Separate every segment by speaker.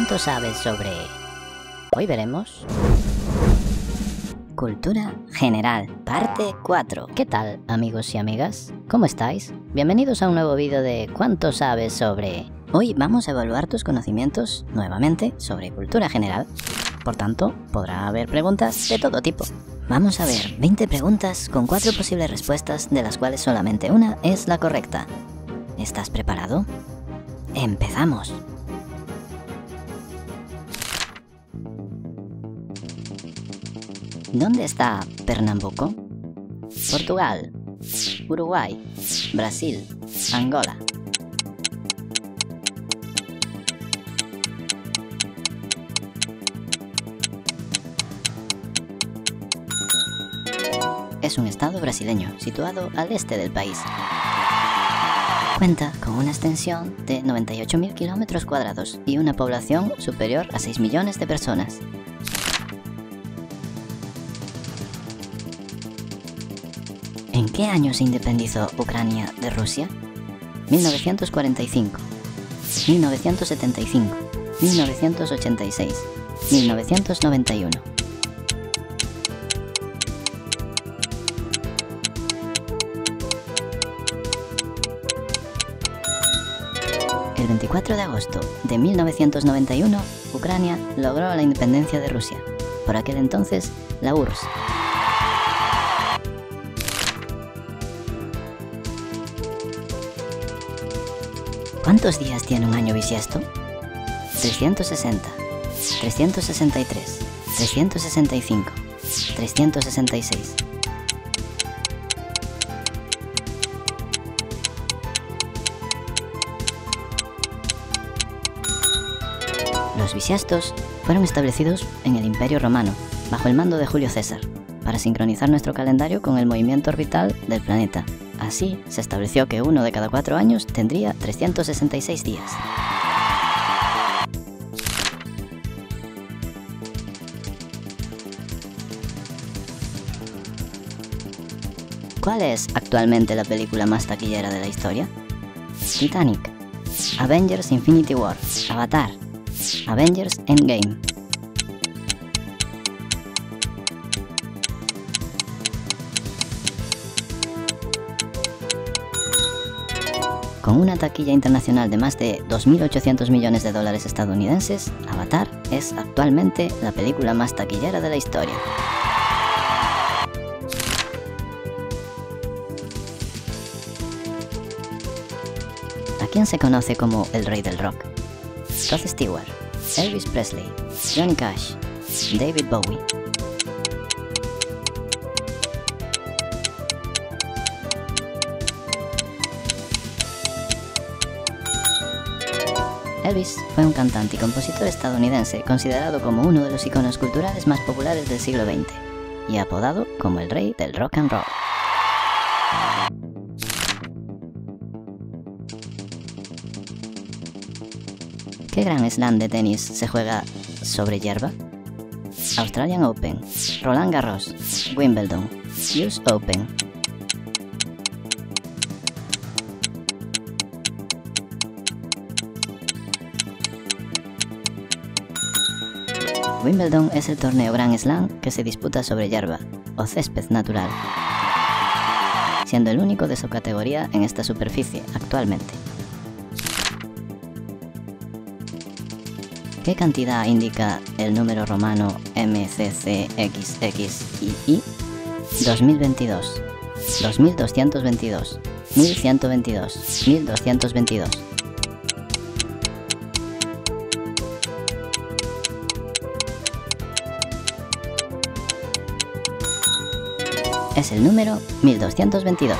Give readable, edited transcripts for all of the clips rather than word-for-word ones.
Speaker 1: ¿Cuánto sabes sobre...? Hoy veremos... Cultura General, parte 4. ¿Qué tal, amigos y amigas? ¿Cómo estáis? Bienvenidos a un nuevo vídeo de ¿Cuánto sabes sobre...? Hoy vamos a evaluar tus conocimientos, nuevamente, sobre cultura general. Por tanto, podrá haber preguntas de todo tipo. Vamos a ver 20 preguntas con 4 posibles respuestas, de las cuales solamente una es la correcta. ¿Estás preparado? ¡Empezamos! ¿Dónde está Pernambuco? Portugal, Uruguay, Brasil, Angola. Es un estado brasileño, situado al este del país. Cuenta con una extensión de 98.000 kilómetros cuadrados y una población superior a 6 millones de personas. ¿En qué año se independizó Ucrania de Rusia? 1945, 1975, 1986, 1991. El 24 de agosto de 1991, Ucrania logró la independencia de Rusia, por aquel entonces la URSS. ¿Cuántos días tiene un año bisiesto? 360, 363, 365, 366. Los bisiestos fueron establecidos en el Imperio Romano, bajo el mando de Julio César, para sincronizar nuestro calendario con el movimiento orbital del planeta. Así, se estableció que uno de cada 4 años tendría 366 días. ¿Cuál es actualmente la película más taquillera de la historia? Titanic, Avengers Infinity War, Avatar, Avengers Endgame. Con una taquilla internacional de más de 2.800 millones de dólares estadounidenses, Avatar es actualmente la película más taquillera de la historia. ¿A quién se conoce como el rey del rock? Rod Stewart, Elvis Presley, Johnny Cash, David Bowie. Elvis fue un cantante y compositor estadounidense considerado como uno de los iconos culturales más populares del siglo XX y apodado como el rey del rock and roll. ¿Qué gran slam de tenis se juega sobre hierba? Australian Open, Roland Garros, Wimbledon, US Open. Wimbledon es el torneo Grand Slam que se disputa sobre hierba, o césped natural, siendo el único de su categoría en esta superficie actualmente. ¿Qué cantidad indica el número romano MCCXXII? 2022, 2222, 1122, 1222. Es el número 1222.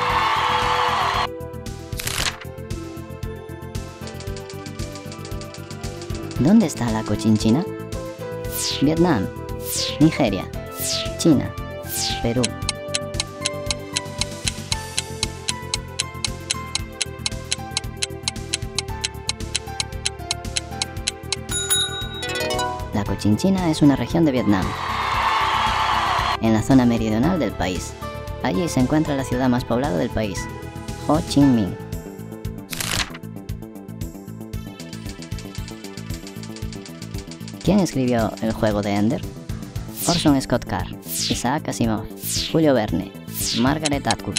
Speaker 1: ¿Dónde está la Cochinchina? Vietnam, Nigeria, China, Perú. La Cochinchina es una región de Vietnam, en la zona meridional del país. Allí se encuentra la ciudad más poblada del país, Ho Chi Minh. ¿Quién escribió El juego de Ender? Orson Scott Card, Isaac Asimov, Julio Verne, Margaret Atwood.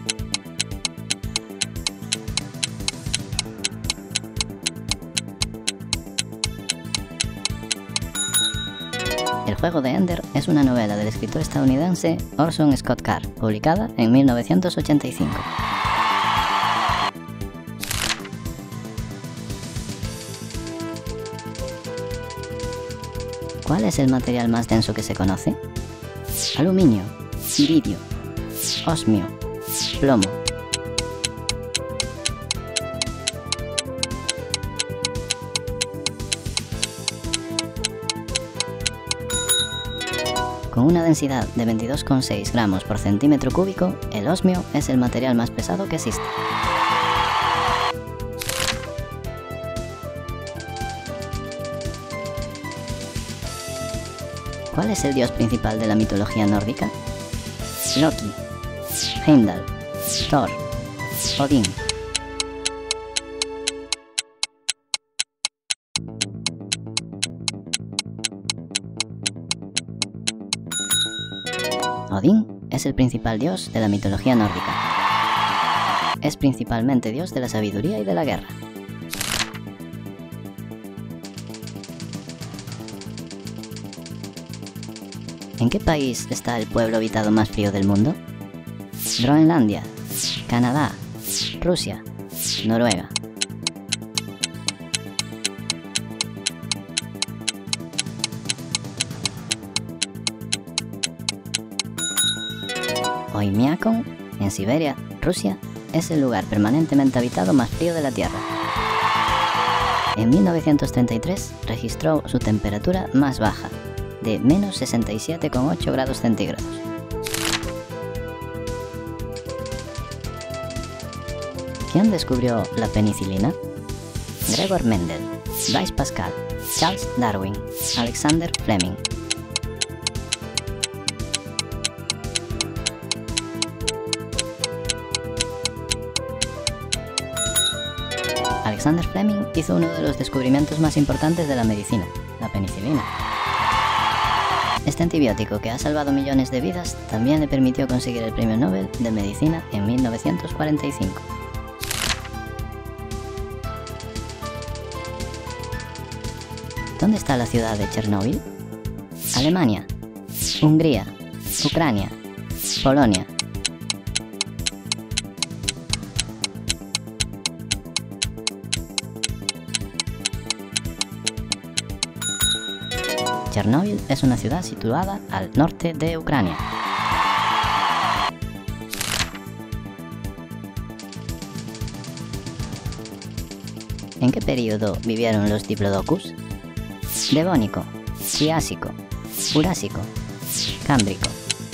Speaker 1: El juego de Ender es una novela del escritor estadounidense Orson Scott Card, publicada en 1985. ¿Cuál es el material más denso que se conoce? Aluminio, iridio, osmio, plomo. Con una densidad de 22,6 gramos por centímetro cúbico, el osmio es el material más pesado que existe. ¿Cuál es el dios principal de la mitología nórdica? Loki, Heimdall, Thor, Odín. Odín es el principal dios de la mitología nórdica. Es principalmente dios de la sabiduría y de la guerra. ¿En qué país está el pueblo habitado más frío del mundo? Groenlandia, Canadá, Rusia, Noruega. Oymyakon, en Siberia, Rusia, es el lugar permanentemente habitado más frío de la Tierra. En 1933 registró su temperatura más baja, de menos 67,8 grados centígrados. ¿Quién descubrió la penicilina? Gregor Mendel, Blaise Pascal, Charles Darwin, Alexander Fleming. Alexander Fleming hizo uno de los descubrimientos más importantes de la medicina, la penicilina. Este antibiótico, que ha salvado millones de vidas, también le permitió conseguir el Premio Nobel de Medicina en 1945. ¿Dónde está la ciudad de Chernóbil? Alemania, Hungría, Ucrania, Polonia. Chernóbil es una ciudad situada al norte de Ucrania. ¿En qué período vivieron los diplodocus? Devónico, Triásico, Jurásico, Cámbrico.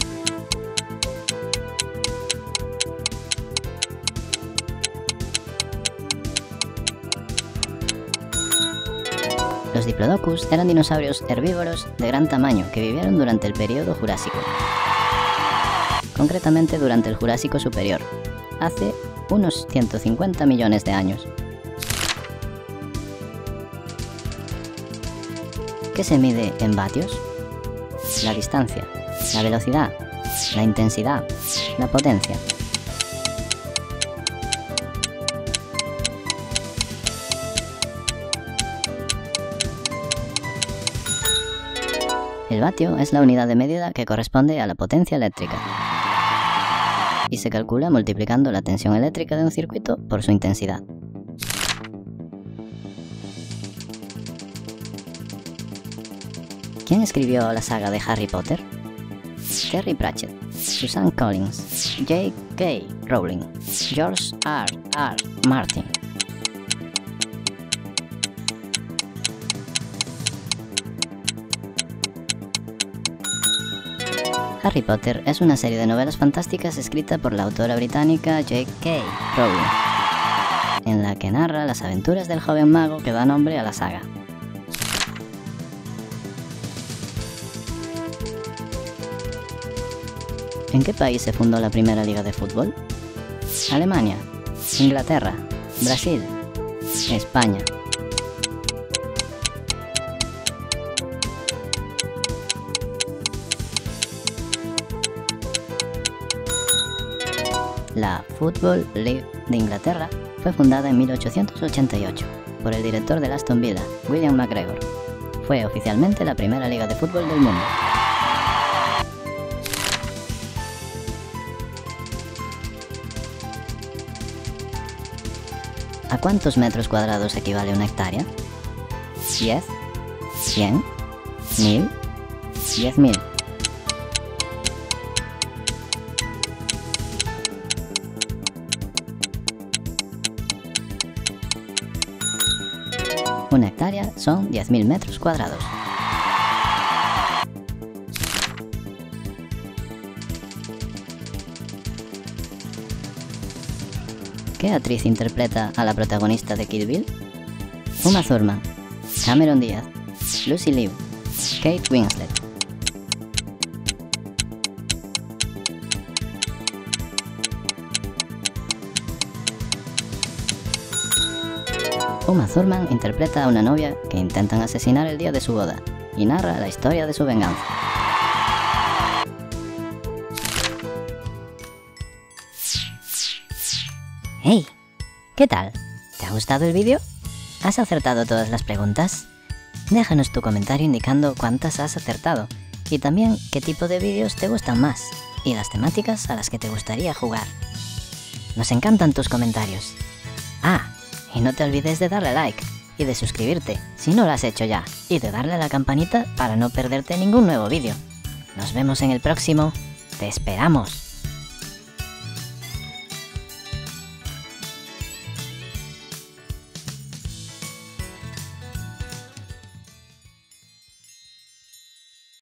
Speaker 1: Los diplodocus eran dinosaurios herbívoros de gran tamaño que vivieron durante el período Jurásico. Concretamente durante el Jurásico Superior, hace unos 150 millones de años. ¿Qué se mide en vatios? La distancia, la velocidad, la intensidad, la potencia. El vatio es la unidad de medida que corresponde a la potencia eléctrica y se calcula multiplicando la tensión eléctrica de un circuito por su intensidad. ¿Quién escribió la saga de Harry Potter? Terry Pratchett, Suzanne Collins, J.K. Rowling, George R.R. Martin. Harry Potter es una serie de novelas fantásticas escrita por la autora británica J.K. Rowling, en la que narra las aventuras del joven mago que da nombre a la saga. ¿En qué país se fundó la primera liga de fútbol? Alemania, Inglaterra, Brasil, España. La Football League de Inglaterra fue fundada en 1888 por el director del Aston Villa, William McGregor. Fue oficialmente la primera liga de fútbol del mundo. ¿A cuántos metros cuadrados equivale una hectárea? 10, 100, 1000, 10.000. Una hectárea son 10.000 metros cuadrados. ¿Qué actriz interpreta a la protagonista de Kill Bill? Uma Thurman, Cameron Diaz, Lucy Liu, Kate Winslet. Uma Thurman interpreta a una novia que intentan asesinar el día de su boda y narra la historia de su venganza. ¡Hey! ¿Qué tal? ¿Te ha gustado el vídeo? ¿Has acertado todas las preguntas? Déjanos tu comentario indicando cuántas has acertado y también qué tipo de vídeos te gustan más y las temáticas a las que te gustaría jugar. Nos encantan tus comentarios. Y no te olvides de darle like y de suscribirte si no lo has hecho ya y de darle a la campanita para no perderte ningún nuevo vídeo. Nos vemos en el próximo. ¡Te esperamos!